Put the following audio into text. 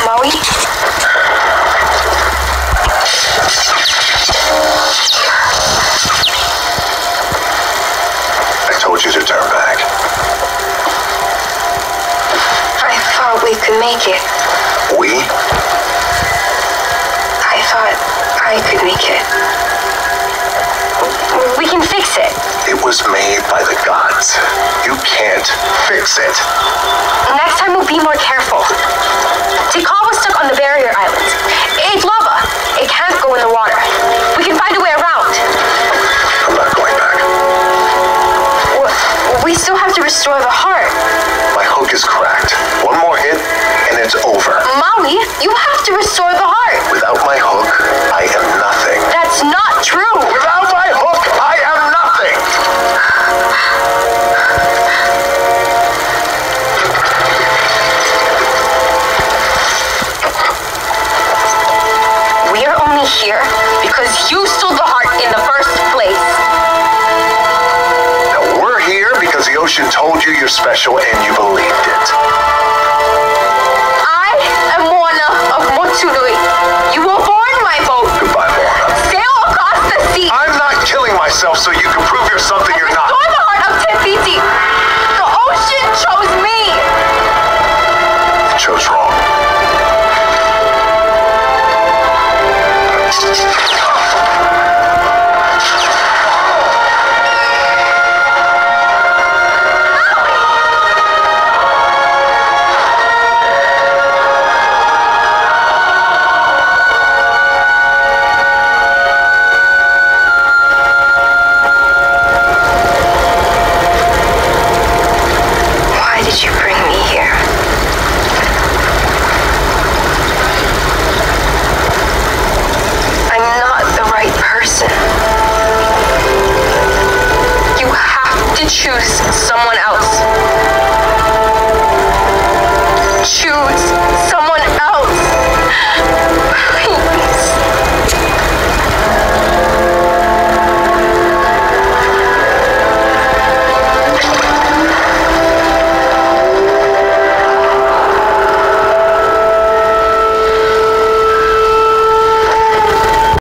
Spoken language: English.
Maui? I told you to turn back. I thought we could make it. We? I thought I could make it. We can fix it. It was made by the gods. You can't fix it. Next time we'll be more careful. Tikal was stuck on the barrier island. It's lava. It can't go in the water. We can find a way around. I'm not going back. We still have to restore the heart. My hook is cracked. One more hit, and it's over. Maui, you have to restore the heart. Without my hook, I am nothing. That's not true. Without my hook, I am nothing. We're only here because you stole the heart in the first place. Now we're here because the ocean told you you're special and you believed it.